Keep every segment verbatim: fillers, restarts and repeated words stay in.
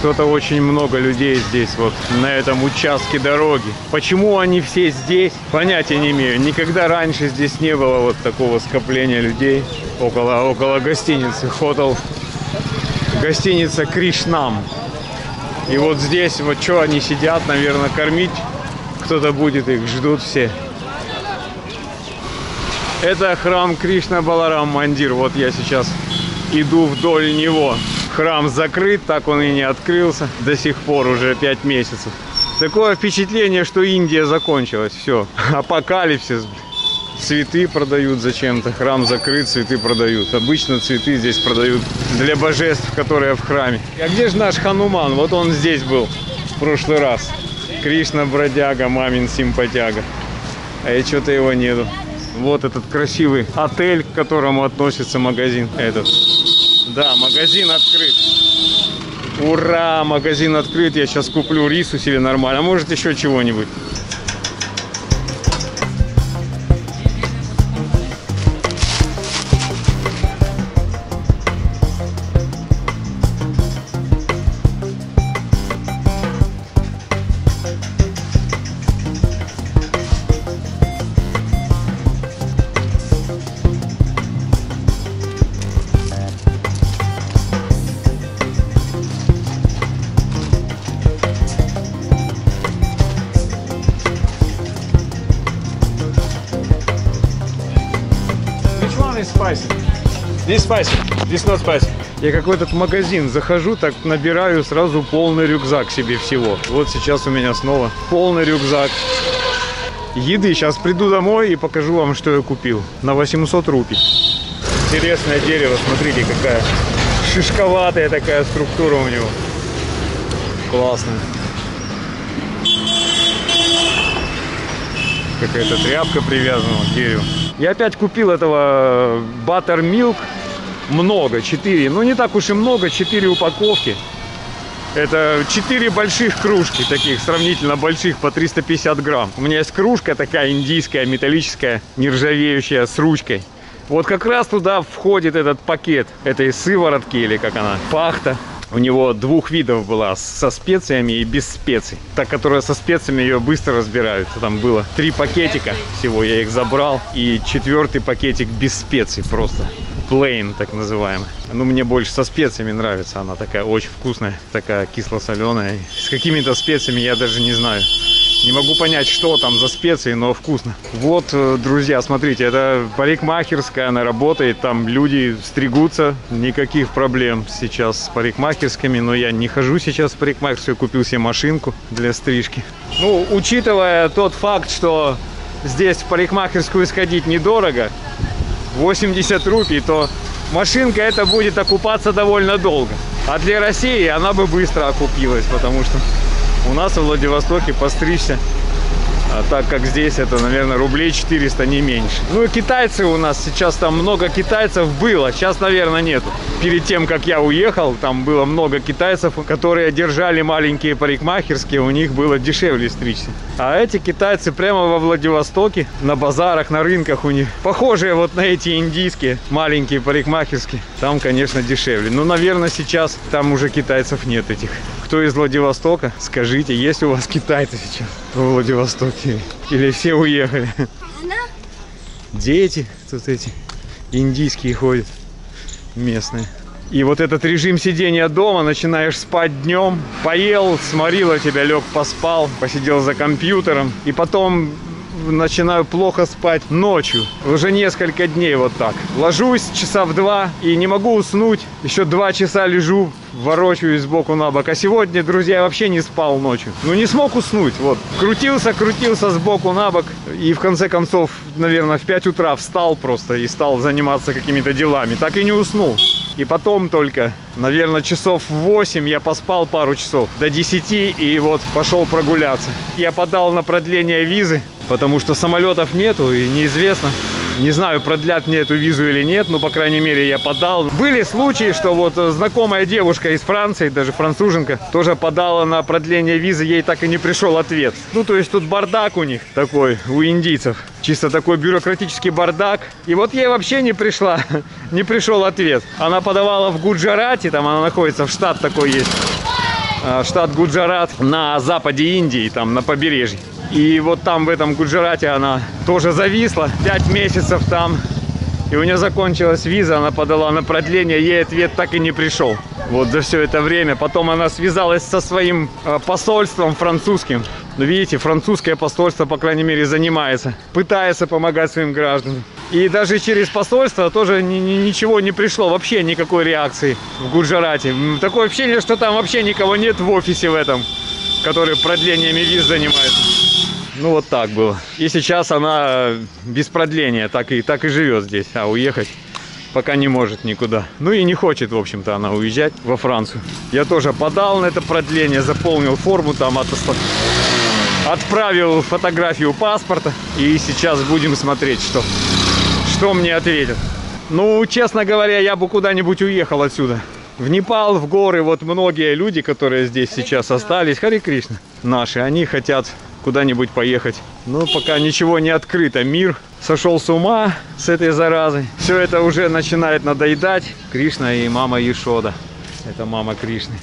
Что-то очень много людей здесь, вот на этом участке дороги. Почему они все здесь, понятия не имею. Никогда раньше здесь не было вот такого скопления людей около, около гостиницы. Хотел гостиница Кришнам. И вот здесь вот что они сидят, наверное, кормить кто-то будет, их ждут все. Это храм Кришна Баларам Мандир. Вот я сейчас иду вдоль него. Храм закрыт, так он и не открылся до сих пор, уже пять месяцев. Такое впечатление, что Индия закончилась. Все, апокалипсис. Цветы продают зачем-то. Храм закрыт, цветы продают. Обычно цветы здесь продают для божеств, которые в храме. А где же наш Хануман? Вот он здесь был в прошлый раз. Кришна бродяга, мамин симпатяга. А и что-то его нету. Вот этот красивый отель, к которому относится магазин этот. Да, магазин открыт. Ура, магазин открыт. Я сейчас куплю рису себе нормально. А может еще чего-нибудь. Spicy. This spicy. This not spicy. Я какой-то магазин захожу, так набираю сразу полный рюкзак себе всего. Вот сейчас у меня снова полный рюкзак еды. Сейчас приду домой и покажу вам, что я купил. На восемьсот рупий. Интересное дерево. Смотрите, какая шишковатая такая структура у него. Классно. Какая-то тряпка привязана к дереву. Я опять купил этого Buttermilk. Много, четыре. Ну, не так уж и много, четыре упаковки. Это четыре больших кружки, таких сравнительно больших, по триста пятьдесят грамм. У меня есть кружка такая индийская, металлическая, нержавеющая, с ручкой. Вот как раз туда входит этот пакет этой сыворотки, или как она, пахта. У него двух видов была, со специями и без специй. Та, которая со специями, ее быстро разбирают. Там было три пакетика всего, я их забрал. И четвертый пакетик без специй просто. Plain, так называемый. Ну, мне больше со специями нравится. Она такая очень вкусная, такая кисло-соленая. С какими-то специями я даже не знаю. Не могу понять, что там за специи, но вкусно. Вот, друзья, смотрите, это парикмахерская, она работает, там люди стригутся, никаких проблем сейчас с парикмахерскими, но я не хожу сейчас в парикмахерскую, купил себе машинку для стрижки. Ну, учитывая тот факт, что здесь в парикмахерскую сходить недорого, восемьдесят рупий, то машинка эта будет окупаться довольно долго. А для России она бы быстро окупилась, потому что у нас в Владивостоке постричься, а так как здесь это, наверное, рублей четыреста, не меньше. Ну и китайцы у нас, сейчас там много китайцев было, сейчас, наверное, нету. Перед тем, как я уехал, там было много китайцев, которые держали маленькие парикмахерские, у них было дешевле стричься. А эти китайцы прямо во Владивостоке, на базарах, на рынках у них, похожие вот на эти индийские маленькие парикмахерские, там, конечно, дешевле. Ну, наверное, сейчас там уже китайцев нет этих. Кто из Владивостока, скажите, есть у вас китайцы сейчас во Владивостоке? Или все уехали? Дети тут эти индийские ходят, местные. И вот этот режим сидения дома, начинаешь спать днем, поел, сморило тебя, лег, поспал, посидел за компьютером, и потом начинаю плохо спать ночью. Уже несколько дней вот так. Ложусь часа в два и не могу уснуть. Еще два часа лежу, ворочаюсь сбоку на бок. А сегодня, друзья, я вообще не спал ночью. Ну, не смог уснуть. Вот. Крутился, крутился сбоку на бок. И в конце концов, наверное, в пять утра встал просто и стал заниматься какими-то делами. Так и не уснул. И потом только, наверное, часов в восемь я поспал пару часов. До десяти и вот пошел прогуляться. Я подал на продление визы, потому что самолетов нету и неизвестно. Не знаю, продлят мне эту визу или нет, но, по крайней мере, я подал. Были случаи, что вот знакомая девушка из Франции, даже француженка, тоже подала на продление визы, ей так и не пришел ответ. Ну, то есть тут бардак у них такой, у индийцев. Чисто такой бюрократический бардак. И вот ей вообще не пришла, не пришел ответ. Она подавала в Гуджарате, там она находится, в штат такой есть. штат Гуджарат на западе Индии, там на побережье. И вот там в этом Гуджарате она тоже зависла, пять месяцев там. И у нее закончилась виза, она подала на продление, ей ответ так и не пришел. Вот за все это время. Потом она связалась со своим посольством французским. Ну, видите, французское посольство, по крайней мере, занимается, пытается помогать своим гражданам. И даже через посольство тоже ни, ни, ничего не пришло, вообще никакой реакции в Гуджарате. Такое ощущение, что там вообще никого нет в офисе в этом, который продлениями виз занимается. Ну вот так было. И сейчас она без продления так и, так и живет здесь, а уехать пока не может никуда. Ну и не хочет, в общем-то, она уезжать во Францию. Я тоже подал на это продление, заполнил форму, там отослал, отправил фотографию паспорта. И сейчас будем смотреть, что, что мне ответят. Ну, честно говоря, я бы куда-нибудь уехал отсюда. В Непал, в горы. Вот многие люди, которые здесь сейчас остались, Харе Кришна, наши, они хотят куда-нибудь поехать. Но пока ничего не открыто. Мир сошел с ума с этой заразой. Все это уже начинает надоедать. Кришна и мама Ешода. Это мама Кришны.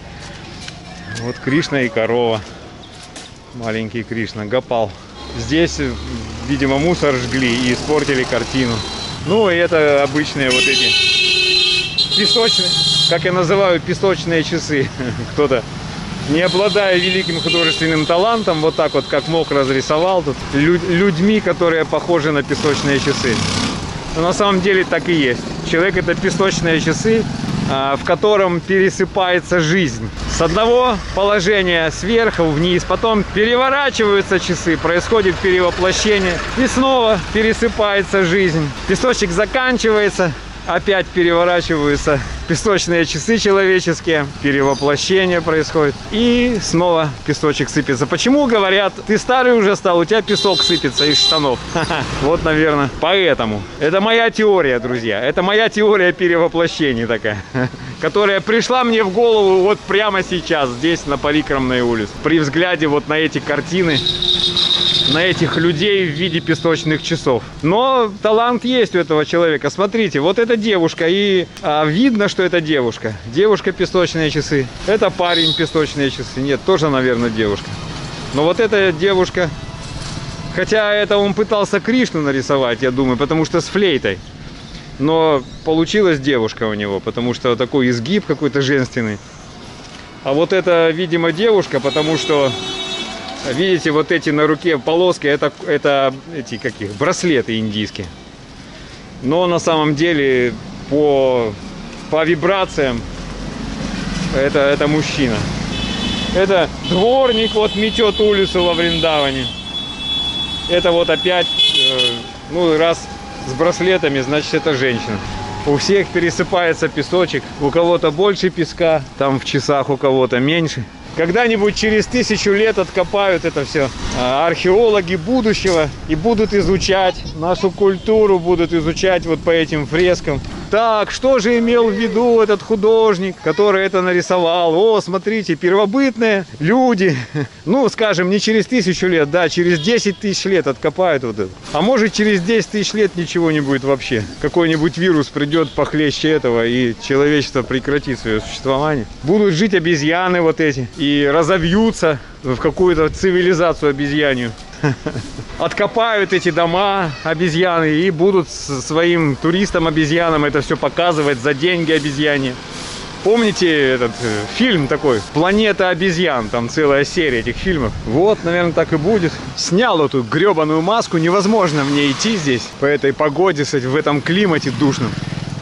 Вот Кришна и корова. Маленький Кришна. Гопал. Здесь, видимо, мусор жгли и испортили картину. Ну и это обычные вот эти песочные, как я называю, песочные часы. Кто-то, не обладая великим художественным талантом, вот так вот как мог разрисовал тут люд, людьми, которые похожи на песочные часы. Но на самом деле так и есть. Человек — это песочные часы, а, в котором пересыпается жизнь. С одного положения сверху вниз, потом переворачиваются часы, происходит перевоплощение, и снова пересыпается жизнь. Песочек заканчивается, опять переворачиваются песочные часы человеческие, перевоплощение происходит, и снова песочек сыпется. Почему говорят, ты старый уже стал, у тебя песок сыпется из штанов? Вот, наверное, поэтому. Это моя теория, друзья. Это моя теория перевоплощений такая, которая пришла мне в голову вот прямо сейчас, здесь, на Парикрамной улице. При взгляде вот на эти картины, на этих людей в виде песочных часов. Но талант есть у этого человека. Смотрите, вот эта девушка, и а, видно, что это девушка. Девушка — песочные часы. Это парень — песочные часы. Нет, тоже, наверное, девушка. Но вот эта девушка, хотя это он пытался Кришну нарисовать, я думаю, потому что с флейтой. Но получилась девушка у него, потому что такой изгиб какой-то женственный. А вот это, видимо, девушка, потому что видите, вот эти на руке полоски, это, это эти каких браслеты индийские. Но на самом деле по, по вибрациям это, это мужчина. Это дворник вот метет улицу во Вриндаване. Это вот опять, э, ну раз с браслетами, значит это женщина. У всех пересыпается песочек. У кого-то больше песка, там в часах у кого-то меньше. Когда-нибудь через тысячу лет откопают это все археологи будущего и будут изучать нашу культуру, будут изучать вот по этим фрескам. Так, что же имел в виду этот художник, который это нарисовал? О, смотрите, первобытные люди. Ну, скажем, не через тысячу лет, да, через десять тысяч лет откопают вот это. А может, через десять тысяч лет ничего не будет вообще. Какой-нибудь вирус придет похлеще этого, и человечество прекратит свое существование. Будут жить обезьяны вот эти, и разовьются в какую-то цивилизацию обезьянью. Откопают эти дома обезьяны и будут своим туристам-обезьянам это все показывать за деньги обезьяне. Помните этот э, фильм такой «Планета обезьян», там целая серия этих фильмов. Вот, наверное, так и будет. Снял эту гребаную маску, невозможно мне идти здесь по этой погоде, в этом климате душном.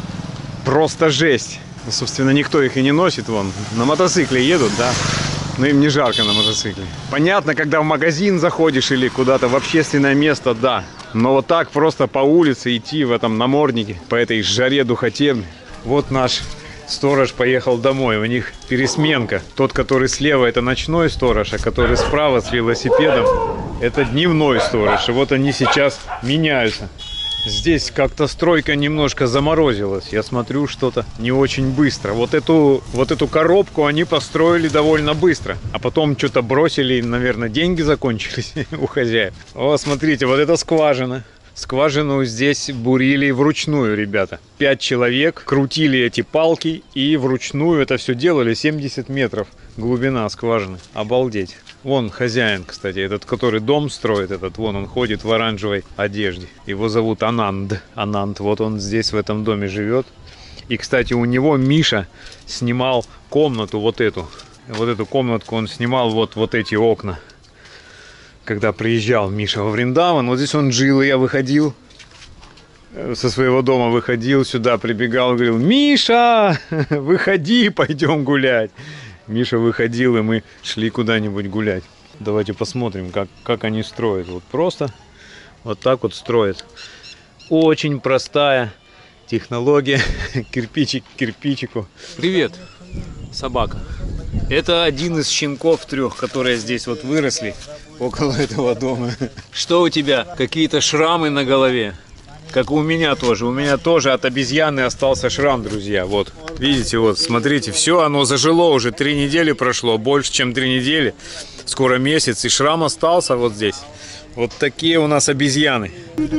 Просто жесть. Собственно, никто их и не носит, вон, на мотоцикле едут, да. Но им не жарко на мотоцикле. Понятно, когда в магазин заходишь или куда-то в общественное место, да. Но вот так просто по улице идти в этом наморднике, по этой жаре, духоте. Вот наш сторож поехал домой, у них пересменка. Тот, который слева, это ночной сторож, а который справа с велосипедом, это дневной сторож. И вот они сейчас меняются. Здесь как-то стройка немножко заморозилась. Я смотрю, что-то не очень быстро. Вот эту, вот эту коробку они построили довольно быстро. А потом что-то бросили, наверное, деньги закончились у хозяев. О, смотрите, вот это скважина. Скважину здесь бурили вручную, ребята. Пять человек крутили эти палки и вручную это все делали. семьдесят метров глубина скважины. Обалдеть. Вон хозяин, кстати, этот, который дом строит, этот, вон он ходит в оранжевой одежде. Его зовут Ананд. Ананд, вот он здесь в этом доме живет. И, кстати, у него Миша снимал комнату вот эту. Вот эту комнатку он снимал, вот, вот эти окна. Когда приезжал Миша во Вриндаван, вот здесь он жил, и я выходил, со своего дома выходил сюда, прибегал, говорил: Миша, выходи, пойдем гулять. Миша выходил, и мы шли куда-нибудь гулять. Давайте посмотрим, как, как они строят. Вот просто вот так вот строят. Очень простая технология, кирпичик к кирпичику. Привет, собака. Это один из щенков трех, которые здесь вот выросли около этого дома. Что у тебя? Какие-то шрамы на голове? Как у меня тоже. У меня тоже от обезьяны остался шрам, друзья. Вот, видите, вот, смотрите, все оно зажило уже. Три недели прошло, больше, чем три недели. Скоро месяц, и шрам остался вот здесь. Вот такие у нас обезьяны.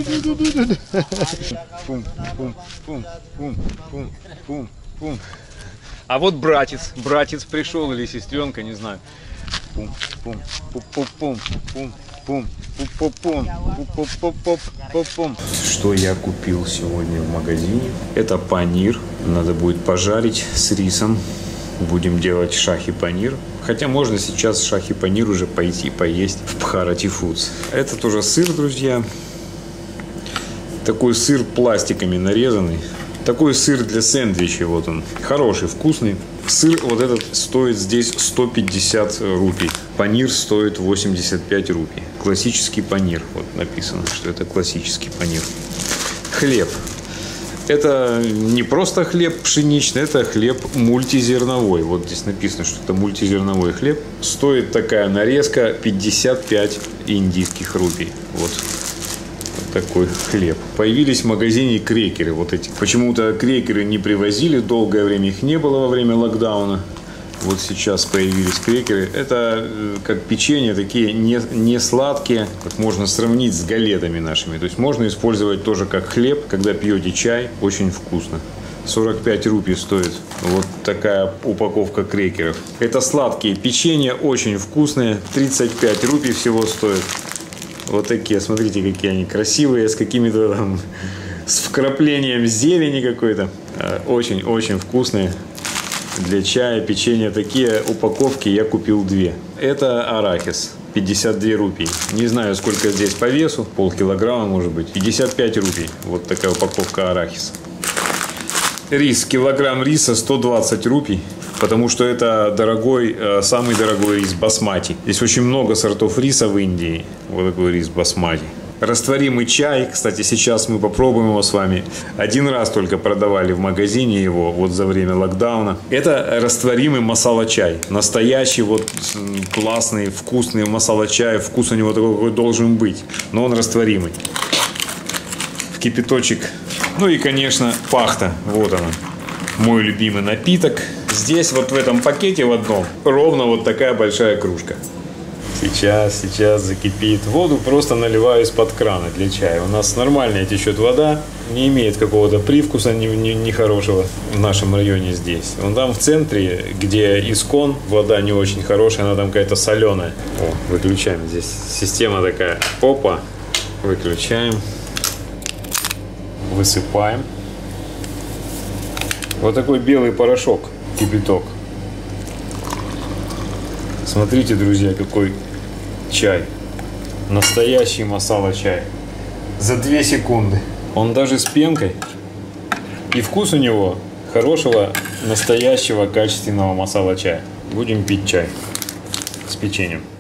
Пум, пум, пум, пум, пум, пум, пум. А вот братец, братец пришел или сестренка, не знаю. Пум, пум, пум, пум, пум, пум, пум, пум, пум, пум, пум, пум, пум. Что я купил сегодня в магазине? Это панир. Надо будет пожарить с рисом. Будем делать шахи-панир. Хотя можно сейчас шахи-панир уже пойти поесть в Бхарати Фудс. Это тоже сыр, друзья. Такой сыр пластиками нарезанный. Такой сыр для сэндвичей, вот он, хороший, вкусный. Сыр вот этот стоит здесь сто пятьдесят рупий. Панир стоит восемьдесят пять рупий. Классический панир, вот написано, что это классический панир. Хлеб. Это не просто хлеб пшеничный, это хлеб мультизерновой. Вот здесь написано, что это мультизерновой хлеб. Стоит такая нарезка пятьдесят пять индийских рупий. Вот. Такой хлеб. Появились в магазине крекеры. Вот эти. Почему-то крекеры не привозили, долгое время их не было во время локдауна. Вот сейчас появились крекеры. Это как печенье, такие не, не сладкие, как можно сравнить с галетами нашими. То есть можно использовать тоже как хлеб, когда пьете чай. Очень вкусно. сорок пять рупий стоит вот такая упаковка крекеров. Это сладкие печенья, очень вкусные. тридцать пять рупий всего стоит. Вот такие, смотрите, какие они красивые, с какими-то там, с вкраплением зелени какой-то. Очень-очень вкусные для чая, печенья. Такие упаковки я купил две. Это арахис, пятьдесят две рупии. Не знаю, сколько здесь по весу, полкилограмма может быть. пятьдесят пять рупий, вот такая упаковка арахиса. Рис, килограмм риса сто двадцать рупий. Потому что это дорогой, самый дорогой рис басмати. Здесь очень много сортов риса в Индии. Вот такой рис басмати. Растворимый чай. Кстати, сейчас мы попробуем его с вами. Один раз только продавали в магазине его, вот за время локдауна. Это растворимый масала-чай. Настоящий, вот классный, вкусный масала-чай. Вкус у него такой, какой должен быть. Но он растворимый. В кипяточек. Ну и, конечно, пахта. Вот она. Мой любимый напиток. Здесь вот в этом пакете в одном ровно вот такая большая кружка. Сейчас, сейчас закипит. Воду просто наливаю из-под крана для чая. У нас нормальная течет вода. Не имеет какого-то привкуса нехорошего в нашем районе здесь. Вон там в центре, где Искон, вода не очень хорошая, она там какая-то соленая. О, выключаем. Здесь система такая. Опа. Выключаем. Высыпаем. Вот такой белый порошок, кипяток. Смотрите, друзья, какой чай. Настоящий масала-чай. За две секунды. Он даже с пенкой. И вкус у него хорошего, настоящего, качественного масала-чая. Будем пить чай с печеньем.